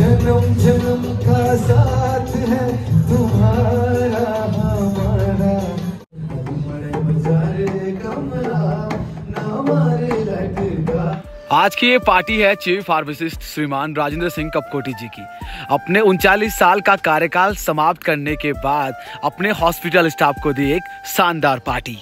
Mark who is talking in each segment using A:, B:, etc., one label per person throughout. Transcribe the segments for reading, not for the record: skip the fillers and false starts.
A: जन्म जन्म का साथ है तुम्हारा हमारा,
B: आज की ये पार्टी है चीफ फार्मासिस्ट श्रीमान राजेंद्र सिंह कपकोटी जी की। अपने 39 साल का कार्यकाल समाप्त करने के बाद अपने हॉस्पिटल स्टाफ को दी एक शानदार पार्टी।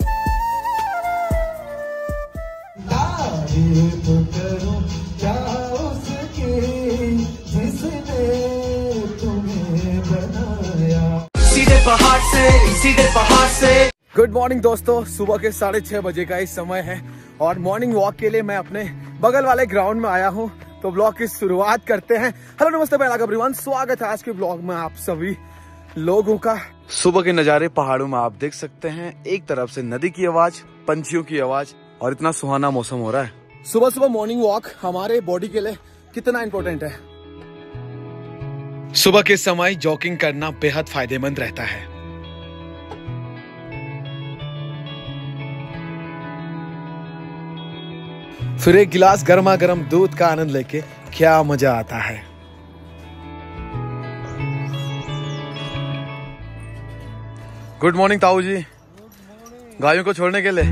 B: गुड मॉर्निंग दोस्तों, सुबह के 6:30 बजे का इस समय है और मॉर्निंग वॉक के लिए मैं अपने बगल वाले ग्राउंड में आया हूं। तो ब्लॉग की शुरुआत करते हैं। हेलो नमस्ते एवरीवन, स्वागत है आज के ब्लॉग में आप सभी लोगों का। सुबह के नज़ारे पहाड़ों में आप देख सकते हैं, एक तरफ से नदी की आवाज, पंछियों की आवाज और इतना सुहाना मौसम हो रहा है। सुबह सुबह मॉर्निंग वॉक हमारे बॉडी के लिए कितना इम्पोर्टेंट है। सुबह के समय जॉगिंग करना बेहद फायदेमंद रहता है। फिर एक गिलास गर्मा गर्म दूध का आनंद लेके क्या मजा आता है। गुड मॉर्निंग ताऊ जी, गायों को छोड़ने के लिए।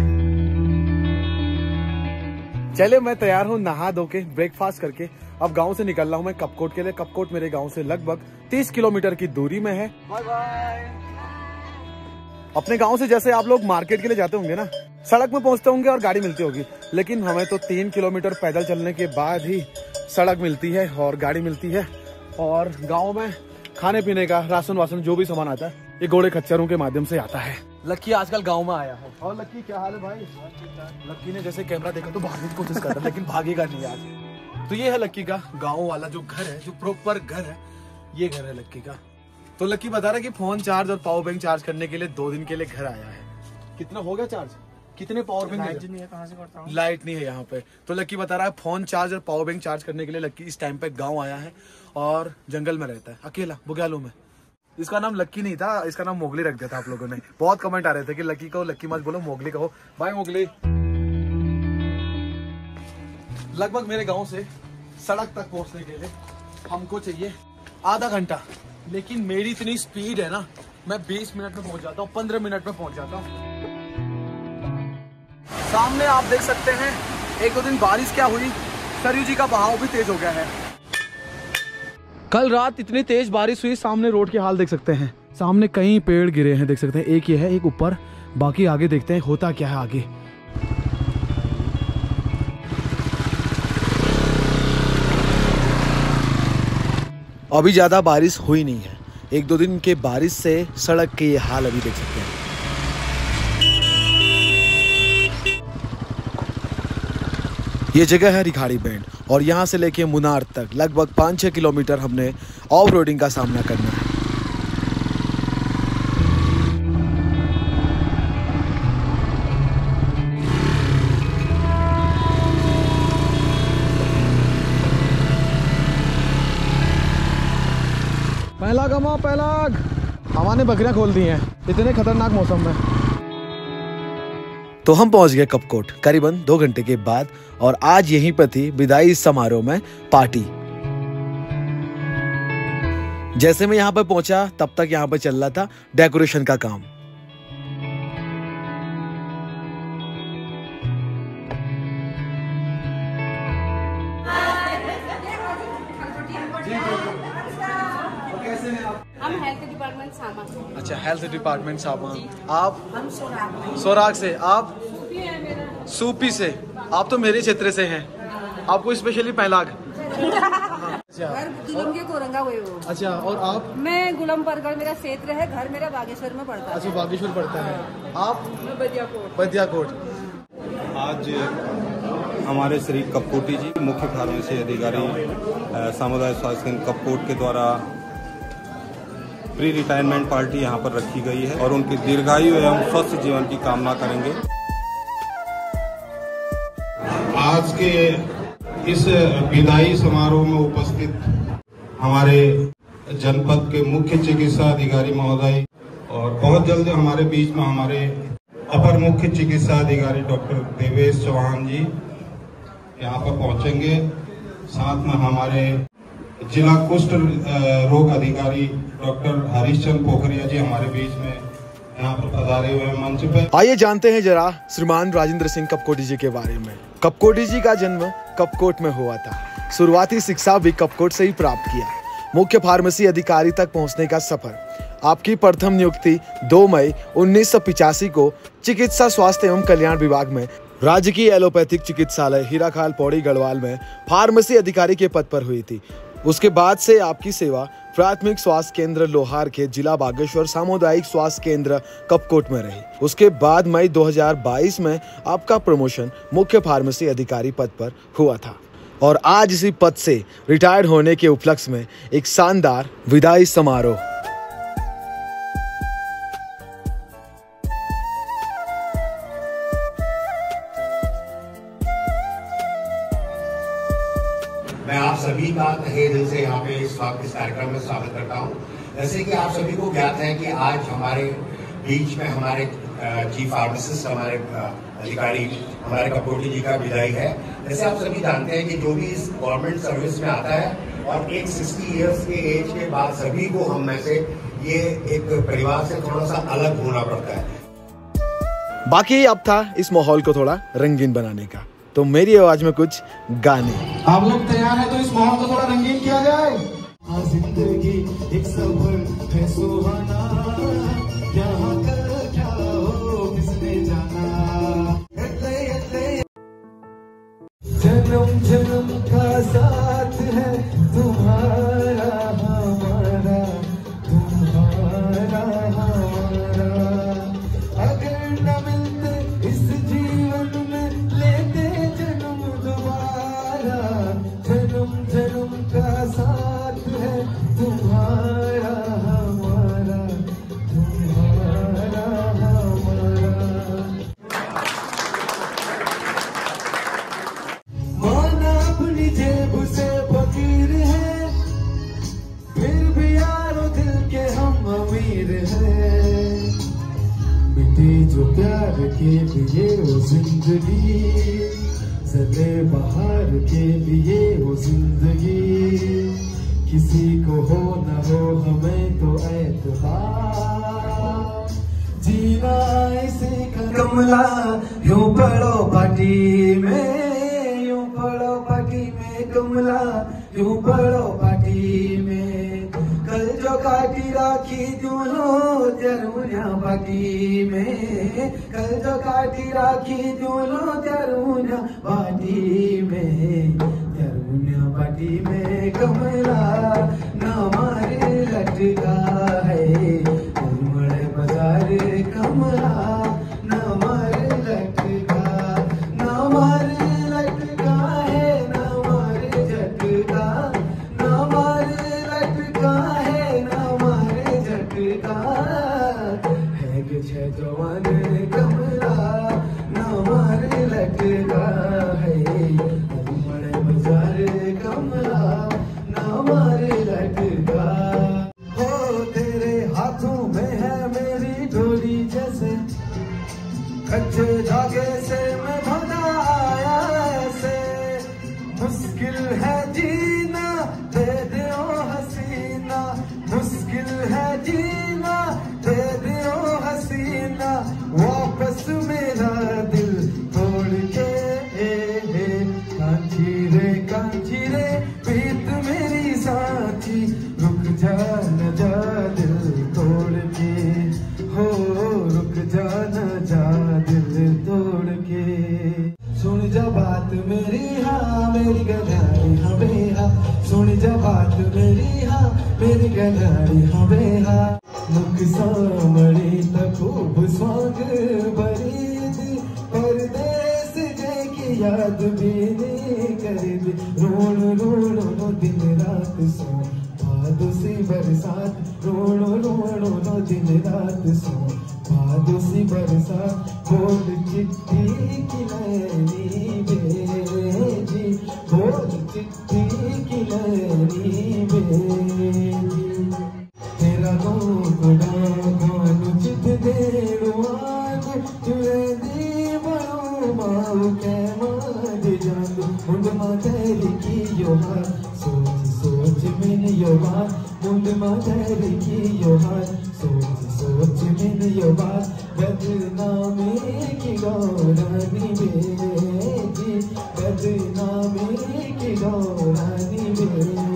B: चलिए मैं तैयार हूँ नहा धो के, ब्रेकफास्ट करके अब गांव से निकल रहा हूँ मैं कपकोट के लिए। कपकोट मेरे गांव से लगभग 30 किलोमीटर की दूरी में है। Bye bye. अपने गांव से जैसे आप लोग मार्केट के लिए जाते होंगे ना, सड़क में पहुंचते होंगे और गाड़ी मिलती होगी, लेकिन हमें तो 3 किलोमीटर पैदल चलने के बाद ही सड़क मिलती है और गाड़ी मिलती है। और गांव में खाने पीने का राशन वासन जो भी सामान आता है ये घोड़े खच्चरों के माध्यम से आता है। लक्की आजकल गांव में आया है। और लक्की क्या हाल है भाई? लक्की ने जैसे कैमरा देखा तो भागने की कोशिश कर रहा है लेकिन भागेगा नहीं आज। तो ये है लक्की का गाँव वाला जो घर है, जो प्रॉपर घर है, ये घर है लक्की का। तो लक्की बता रहा है कि फोन चार्ज और पावर बैंक चार्ज करने के लिए 2 दिन के लिए घर आया है। कितना हो गया चार्ज? कितने पावर बैंक? लाइट नहीं है, कहाँ से करता हूँ? लाइट नहीं है यहाँ पे। तो लक्की बता रहा है फोन चार्ज और पावर बैंक चार्ज करने के लिए लक्की इस टाइम पे गांव आया है और जंगल में रहता है अकेला, बुग्यालों में। इसका नाम लक्की नहीं था, इसका नाम मोगली रख दिया था आप लोगों ने। बहुत कमेंट आ रहे थे कि लक्की कहो, लक्की मत बोलो, मोगली कहो। Bye Mowgli. लगभग मेरे गाँव से सड़क तक पहुँचने के लिए हमको चाहिए आधा घंटा, लेकिन मेरी इतनी स्पीड है ना, मैं 20 मिनट में पहुंच जाता हूँ, 15 मिनट में पहुंच जाता हूँ। सामने आप देख सकते हैं 1-2 दिन बारिश क्या हुई, सरयू जी का बहाव भी तेज हो गया है। कल रात इतनी तेज बारिश हुई, सामने रोड के हाल देख सकते हैं। सामने कई पेड़ गिरे हैं, देख सकते हैं। एक ये है, एक ऊपर, बाकी आगे देखते हैं होता क्या है आगे। अभी ज्यादा बारिश हुई नहीं है, 1-2 दिन के बारिश से सड़क के ये हाल अभी देख सकते हैं। ये जगह है रिखाड़ी बैंड और यहाँ से लेके मुनार तक लगभग 5-6 किलोमीटर हमने ऑफ रोडिंग का सामना करना है। पहला गमा पहलाग, हवा ने बकरियां खोल दी हैं इतने खतरनाक मौसम में। तो हम पहुंच गए कपकोट करीबन 2 घंटे के बाद और आज यहीं पर थी विदाई समारोह में पार्टी। जैसे मैं यहाँ पर पहुंचा तब तक यहाँ पर चल रहा था डेकोरेशन का काम।
C: हम हेल्थ डिपार्टमेंट सामा।
B: अच्छा, हेल्थ डिपार्टमेंट सामा। आप? हम सोराग से। आप? सूपी से। आप तो मेरे क्षेत्र से हैं। आपको स्पेशली पहलाग। अच्छा, और आप?
C: मैं गुलमपरगढ़ मेरा क्षेत्र है, घर मेरा बागेश्वर में पड़ता है।
B: अच्छा, बागेश्वर पड़ता है। आप?
C: मैं बदियाकोट।
B: बदियाकोट।
D: आज हमारे श्री कपकोटी जी मुख्य फार्मेसी अधिकारी सामुदायिक स्वास्थ्य केंद्र कपकोट के द्वारा प्री रिटायरमेंट पार्टी यहाँ पर रखी गई है और उनकी दीर्घायु एवं स्वस्थ जीवन की कामना करेंगे।
E: आज के इस विदाई समारोह में उपस्थित हमारे जनपद के मुख्य चिकित्सा अधिकारी महोदय और बहुत जल्द हमारे बीच में हमारे अपर मुख्य चिकित्सा अधिकारी डॉक्टर देवेश चौहान जी यहाँ पर पहुंचेंगे। साथ में हमारे जिला कुष्ठ रोग अधिकारी डॉक्टर हरीशचंद्र पोखरिया जी हमारे बीच में यहाँ पर पधारे हुए मंच पे।
B: आइए जानते हैं जरा श्रीमान राजेंद्र सिंह कपकोटी जी के बारे में। कपकोटी जी का जन्म कपकोट में हुआ था। शुरुआती शिक्षा भी कपकोट से ही प्राप्त किया। मुख्य फार्मेसी अधिकारी तक पहुंचने का सफर। आपकी प्रथम नियुक्ति 2 मई 1985 को चिकित्सा स्वास्थ्य एवं कल्याण विभाग में राजकीय एलोपैथिक चिकित्सालय हीराखाल पौड़ी गढ़वाल में फार्मेसी अधिकारी के पद पर हुई थी। उसके बाद से आपकी सेवा प्राथमिक स्वास्थ्य केंद्र लोहार के जिला बागेश्वर सामुदायिक स्वास्थ्य केंद्र कपकोट में रही। उसके बाद मई 2022 में आपका प्रमोशन मुख्य फार्मेसी अधिकारी पद पर हुआ था और आज इसी पद से रिटायर्ड होने के उपलक्ष्य में एक शानदार विदाई समारोह।
F: मैं आप सभी का तहे दिल से यहाँ पे इस वक्त इस कार्यक्रम में स्वागत करता हूँ। जैसे कि आप सभी को ज्ञात है कि आज हमारे बीच में हमारे चीफ फार्मासिस्ट हमारे अधिकारी हमारे कपकोटी जी का विदाई है। जैसे आप सभी जानते हैं कि जो भी इस गवर्नमेंट सर्विस में आता है और एक 60 इयर्स के एज के बाद सभी को हम में से ये एक परिवार से थोड़ा सा अलग होना पड़ता है।
B: बाकी अब था इस माहौल को थोड़ा रंगीन बनाने का, तो मेरी आवाज में कुछ गाने।
A: आप लोग तैयार हैं तो इस माहौल को थोड़ा रंगीन किया जाए। जिंदगी एक सफर है सुहाना, यहाँ कर क्या हो किसने जाना। जन्म जन्म का साथ है तुम्हारा हमारा, तुम्हारा हमारा। अगर न मिलते इस जीवन में लेते जन्म दोबारा। जन्म जन्म का साथ है तुम्हारा हमारा, तुम्हारा हमारा। माना अपनी जेब से फकीर है, फिर भी यारो दिल के हम अमीर हैं। मिटे जो प्यार के लिए वो जिंदगी, जले बहार के लिए वो जिंदगी। किसी को हो न हो हमें तो एतबार, जीना इसे कमला। यूं पड़ो पार्टी में, यूं पड़ो पार्टी में कमला, यूं पड़ो पार्टी में। कल जो काटी राखी दूलो जरूरिया पार्टी में, कल जो काटी राखी दूलो जरूरिया पार्टी में। जरूरिया पार्टी में कमला न मारे लटका है, उमड़े बाजार कमला न मारे लटका, न मारे लटका है, न मारे झटका, न मारे लटका है, न मारे झटका है। छह जवान कमला न मारे लटका है, उमड़े बाजार कमला न मारे लटका। हो तेरे हाथों में है मेरी डोरी जैसे, कच्चे धागे से मैं बंधा आया ऐसे। मुश्किल है जीना दे दो हसीना, मुश्किल है जीना दे दो हसीना। वापस मेरा दिल तोड़ के कांची रे प्रीत मेरी साथी। रुक जा न जा दिल तोड़ के, हो रुक जा न जा दिल तोड़ के। सुन जा बात मेरी हाँ मेरी गनारी हाँ बेहा, सुन जा बात मेरी हाँ मेरी गनारी हाँ बेहा। मुख सामड़ी तक खूब स्वाग बरी दी, परदेस जे की याद भी नहीं करी दी। रोण रोण दिन रात सो भादो सी बरसात, रोण रोण दिन रात सो भादो सी बरसात। बोल चिट्ठी की नैनी बेजी, बोल चिट्ठी की नैनी बेजी। तेरा गानु चित देवान चुरे दी बड़ो माऊ के माद जान। मुंड माथे लिखी यो हाथ, सोच सोच यो बात मुंड मदर की यो हाथ सोच सोच में यो बात बदनामी की गौरानी बेटी बदनामी की गौरानी बेटी